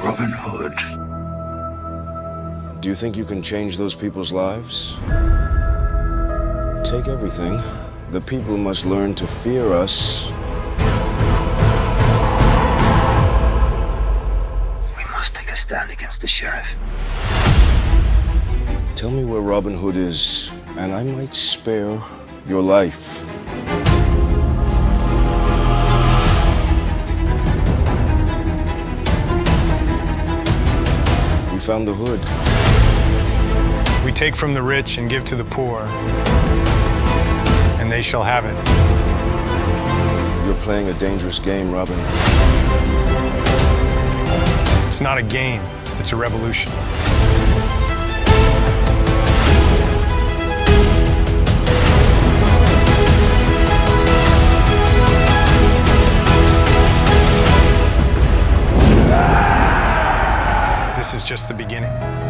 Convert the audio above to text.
Robin Hood. Do you think you can change those people's lives? Take everything. The people must learn to fear us. We must take a stand against the sheriff. Tell me where Robin Hood is, and I might spare your life. We found the hood. We take from the rich and give to the poor, and they shall have it. You're playing a dangerous game, Robin. It's not a game, it's a revolution. This is just the beginning.